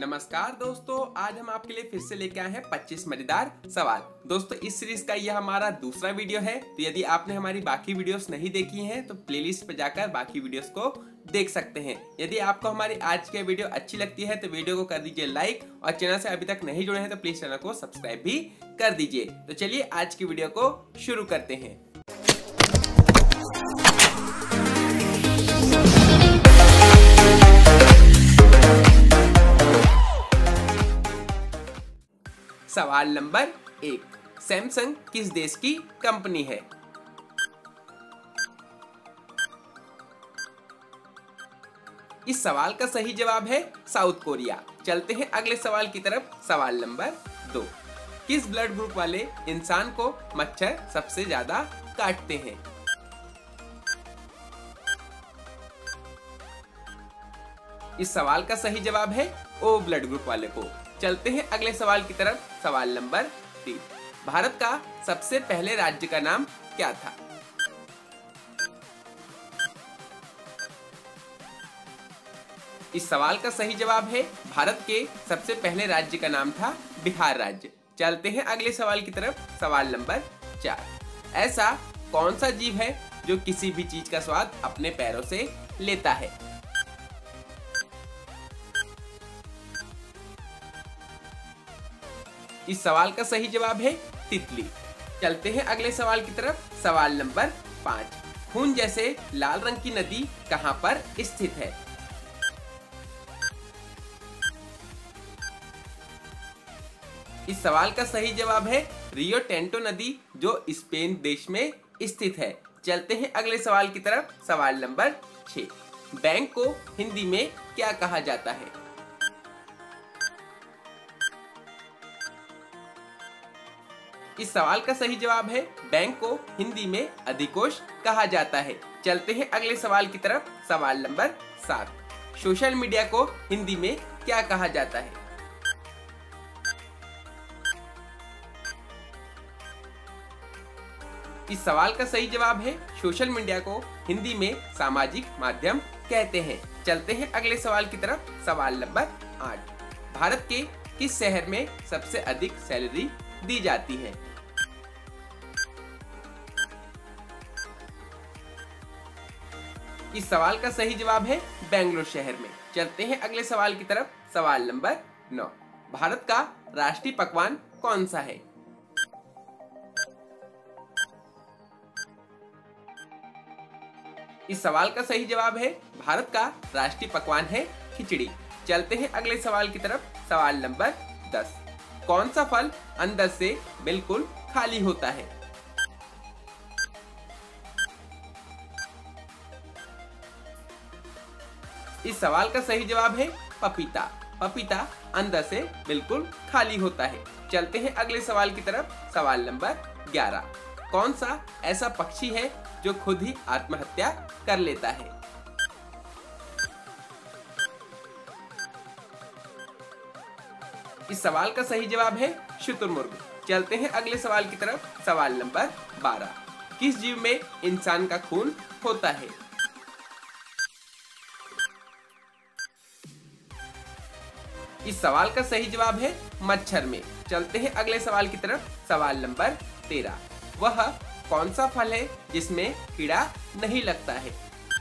नमस्कार दोस्तों, आज हम आपके लिए फिर से लेके आए हैं 25 मजेदार सवाल। दोस्तों, इस सीरीज का यह हमारा दूसरा वीडियो है। तो यदि आपने हमारी बाकी वीडियोस नहीं देखी हैं तो प्लेलिस्ट पर जाकर बाकी वीडियोस को देख सकते हैं। यदि आपको हमारी आज की वीडियो अच्छी लगती है तो वीडियो को कर दीजिए लाइक, और चैनल से अभी तक नहीं जुड़े हैं तो प्लीज चैनल को सब्सक्राइब भी कर दीजिए। तो चलिए आज की वीडियो को शुरू करते हैं। सवाल नंबर 1, सैमसंग किस देश की कंपनी है? इस सवाल का सही जवाब है साउथ कोरिया। चलते हैं अगले सवाल की तरफ। सवाल नंबर 2, किस ब्लड ग्रुप वाले इंसान को मच्छर सबसे ज्यादा काटते हैं? इस सवाल का सही जवाब है ओ ब्लड ग्रुप वाले को। चलते हैं अगले सवाल की तरफ। सवाल नंबर 3, भारत का सबसे पहले राज्य का नाम क्या था? इस सवाल का सही जवाब है भारत के सबसे पहले राज्य का नाम था बिहार राज्य। चलते हैं अगले सवाल की तरफ। सवाल नंबर 4, ऐसा कौन सा जीव है जो किसी भी चीज का स्वाद अपने पैरों से लेता है? इस सवाल का सही जवाब है तितली। चलते हैं अगले सवाल की तरफ। सवाल नंबर 5, खून जैसे लाल रंग की नदी कहां पर स्थित है? इस सवाल का सही जवाब है रियो टेंटो नदी, जो स्पेन देश में स्थित है। चलते हैं अगले सवाल की तरफ। सवाल नंबर 6, बैंक को हिंदी में क्या कहा जाता है? इस सवाल का सही जवाब है बैंक को हिंदी में अधिकोष कहा जाता है। चलते हैं अगले सवाल की तरफ। सवाल नंबर 7, सोशल मीडिया को हिंदी में क्या कहा जाता है? इस सवाल का सही जवाब है सोशल मीडिया को हिंदी में सामाजिक माध्यम कहते हैं। चलते हैं अगले सवाल की तरफ। सवाल नंबर 8, भारत के किस शहर में सबसे अधिक सैलरी दी जाती है? इस सवाल का सही जवाब है बेंगलुरु शहर में। चलते हैं अगले सवाल की तरफ। सवाल नंबर 9, भारत का राष्ट्रीय पकवान कौन सा है? इस सवाल का सही जवाब है भारत का राष्ट्रीय पकवान है खिचड़ी। चलते हैं अगले सवाल की तरफ। सवाल नंबर 10, कौन सा फल अंदर से बिल्कुल खाली होता है? इस सवाल का सही जवाब है पपीता। पपीता अंदर से बिल्कुल खाली होता है। चलते हैं अगले सवाल की तरफ। सवाल नंबर 11, कौन सा ऐसा पक्षी है जो खुद ही आत्महत्या कर लेता है? इस सवाल का सही जवाब है शुतुरमुर्ग। चलते हैं अगले सवाल की तरफ। सवाल नंबर 12, किस जीव में इंसान का खून होता है? इस सवाल का सही जवाब है मच्छर में। चलते हैं अगले सवाल की तरफ। सवाल नंबर 13, वह कौन सा फल है जिसमें कीड़ा नहीं लगता है?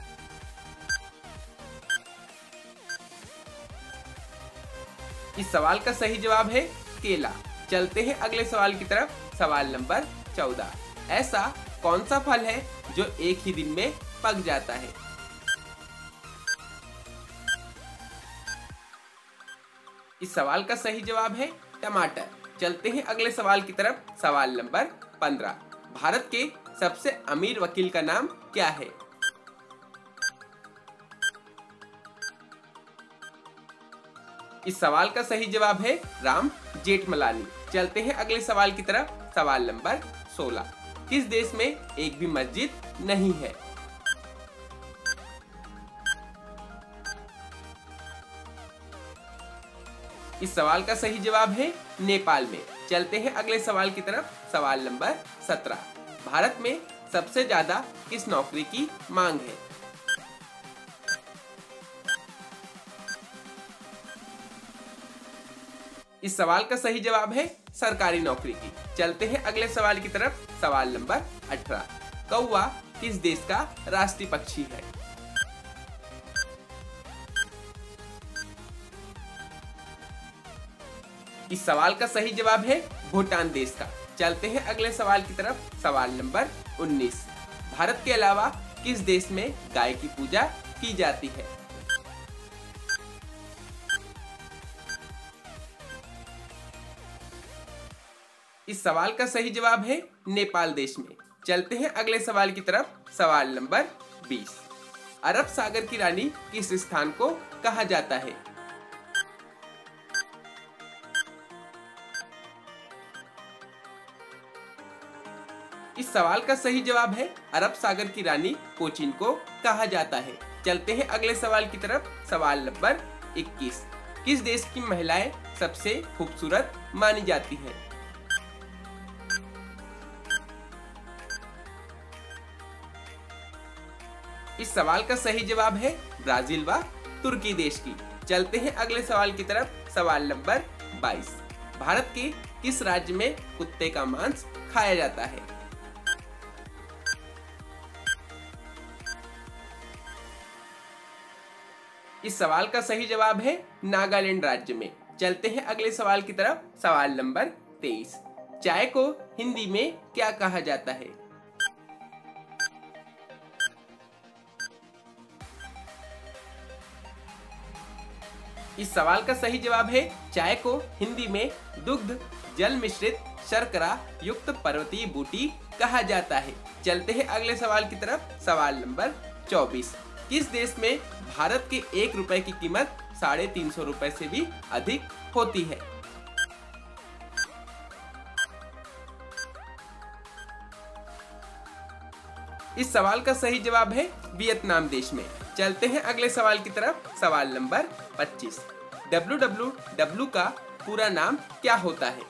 इस सवाल का सही जवाब है केला। चलते हैं अगले सवाल की तरफ। सवाल नंबर 14, ऐसा कौन सा फल है जो एक ही दिन में पक जाता है? इस सवाल का सही जवाब है टमाटर। चलते हैं अगले सवाल की तरफ। सवाल नंबर 15, भारत के सबसे अमीर वकील का नाम क्या है? इस सवाल का सही जवाब है राम जेठमलानी। चलते हैं अगले सवाल की तरफ। सवाल नंबर 16, किस देश में एक भी मस्जिद नहीं है? इस सवाल का सही जवाब है नेपाल में। चलते हैं अगले सवाल की तरफ। सवाल नंबर 17, भारत में सबसे ज्यादा किस नौकरी की मांग है? इस सवाल का सही जवाब है सरकारी नौकरी की। चलते हैं अगले सवाल की तरफ। सवाल नंबर 18, कौवा किस देश का राष्ट्रीय पक्षी है? इस सवाल का सही जवाब है भूटान देश का। चलते हैं अगले सवाल की तरफ। सवाल नंबर 19, भारत के अलावा किस देश में गाय की पूजा की जाती है? इस सवाल का सही जवाब है नेपाल देश में। चलते हैं अगले सवाल की तरफ। सवाल नंबर 20, अरब सागर की रानी किस स्थान को कहा जाता है? इस सवाल का सही जवाब है अरब सागर की रानी कोचीन को कहा जाता है। चलते हैं अगले सवाल की तरफ। सवाल नंबर 21, किस देश की महिलाएं सबसे खूबसूरत मानी जाती हैं? इस सवाल का सही जवाब है ब्राजील व तुर्की देश की। चलते हैं अगले सवाल की तरफ। सवाल नंबर 22, भारत के किस राज्य में कुत्ते का मांस खाया जाता है? इस सवाल का सही जवाब है नागालैंड राज्य में। चलते हैं अगले सवाल की तरफ। सवाल नंबर 23, चाय को हिंदी में क्या कहा जाता है? इस सवाल का सही जवाब है चाय को हिंदी में दुग्ध जल मिश्रित शर्करा युक्त पर्वतीय बूटी कहा जाता है। चलते हैं अगले सवाल की तरफ। सवाल नंबर 24, किस देश में भारत के 1 रुपए की कीमत 350 रुपए से भी अधिक होती है? इस सवाल का सही जवाब है वियतनाम देश में। चलते हैं अगले सवाल की तरफ। सवाल नंबर 25, www का पूरा नाम क्या होता है?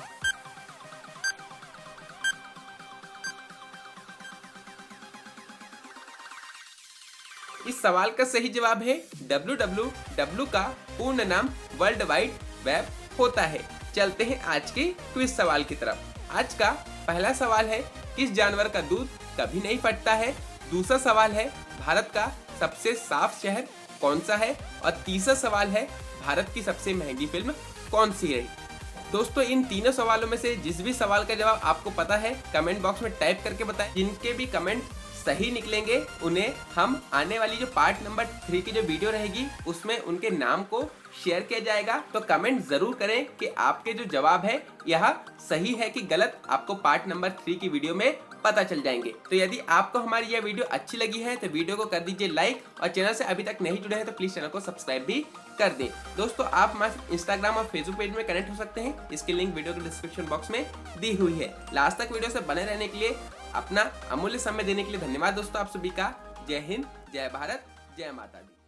इस सवाल का सही जवाब है www का पूर्ण नाम वर्ल्ड वाइड वेब होता है। चलते हैं आज के क्विज सवाल की तरफ। आज का पहला सवाल है, किस जानवर का दूध कभी नहीं फटता है? दूसरा सवाल है, भारत का सबसे साफ शहर कौन सा है? और तीसरा सवाल है, भारत की सबसे महंगी फिल्म कौन सी रही? दोस्तों, इन तीनों सवालों में से जिस भी सवाल का जवाब आपको पता है कमेंट बॉक्स में टाइप करके बताएं। जिनके भी कमेंट सही निकलेंगे उन्हें हम आने वाली जो पार्ट नंबर 3 की जो वीडियो रहेगी उसमें उनके नाम को शेयर किया जाएगा। तो कमेंट जरूर करें कि आपके जो जवाब है यह सही है कि गलत, आपको पार्ट नंबर 3 की वीडियो में पता चल जाएंगे। तो यदि आपको हमारी यह वीडियो अच्छी लगी है तो वीडियो को कर दीजिए लाइक, और चैनल से अभी तक नहीं जुड़े हैं तो प्लीज चैनल को सब्सक्राइब भी कर दें। दोस्तों, आप हमारे इंस्टाग्राम और फेसबुक पेज में कनेक्ट हो सकते हैं। इसकी लिंक वीडियो के डिस्क्रिप्शन बॉक्स में दी हुई है। लास्ट तक वीडियो से बने रहने के लिए, अपना अमूल्य समय देने के लिए धन्यवाद दोस्तों आप सभी का। जय हिंद, जय भारत, जय माता दी।